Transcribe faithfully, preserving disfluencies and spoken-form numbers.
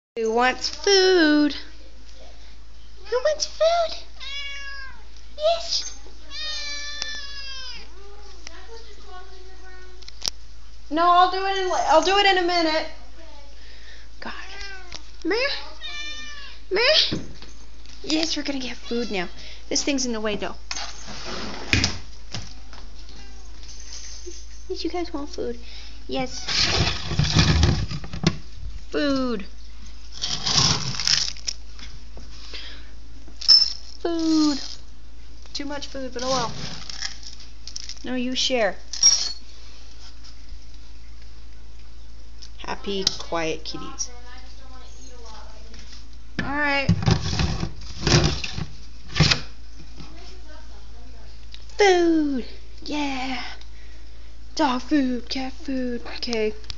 Who wants food? Who wants food? Yes. No, I'll do it in. I'll do it in a minute. God. Meh. Meh. Yes, we're gonna get food now. This thing's in the way though. Yes, you guys want food? Yes. Food. Food. Too much food, but oh well. No, you share. Happy, quiet kitties. Alright. Food. Yeah. Dog food, cat food. Okay.